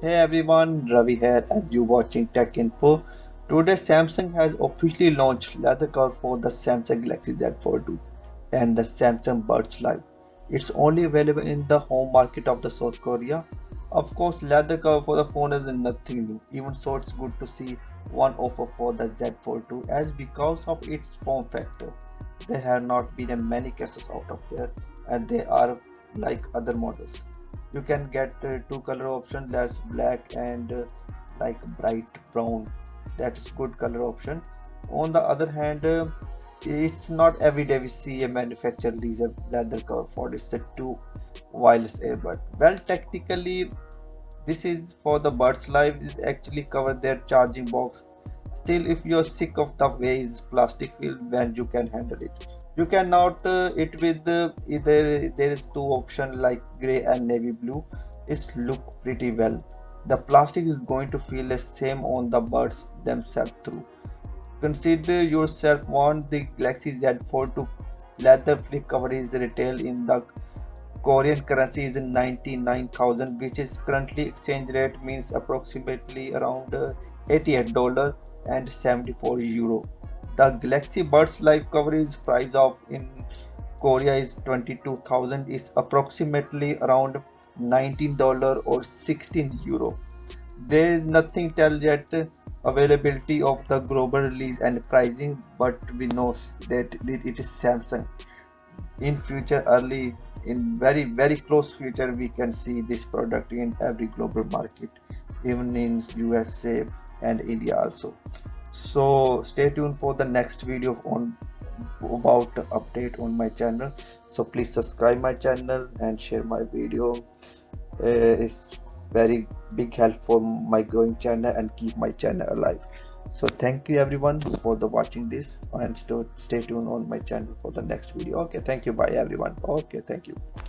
Hey everyone, Ravi here and you watching Tech Info. Today Samsung has officially launched leather cover for the Samsung Galaxy Z Fold 2 and the Samsung Buds Live. It's only available in the home market of the South Korea. Of course, leather cover for the phone is nothing new. Even so, it's good to see one offer for the Z Fold 2 as because of its form factor. There have not been many cases out of there and they are like other models. You can get two color option, that's black and like bright brown. That is good color option. On the other hand, it's not every day we see a manufacturer release a leather cover for it's a two wireless earbud. Well, technically this is for the Buds Live is actually cover their charging box. Still, if you're sick of the way is plastic feel, then you can handle it. You can out it with either there is two option like gray and navy blue. It's look pretty well. The plastic is going to feel the same on the buds themselves through. Consider yourself want the Galaxy Z Fold to leather flip cover is retail in the Korean currency is 99,000, which is currently exchange rate means approximately around $88 and 74 euro. The Galaxy Buds Live coverage price of in Korea is 22,000 is approximately around $19 or 16 euro. There is nothing tell yet availability of the global release and pricing, but we know that it is Samsung. In future, early in very close future, we can see this product in every global market, even in USA and India also. So stay tuned for the next video on about update on my channel. So please subscribe my channel and share my video. It's very big help for my growing channel and keep my channel alive. So thank you everyone for the watching this and stay tuned on my channel for the next video. Okay, thank you. Bye everyone. Okay, thank you.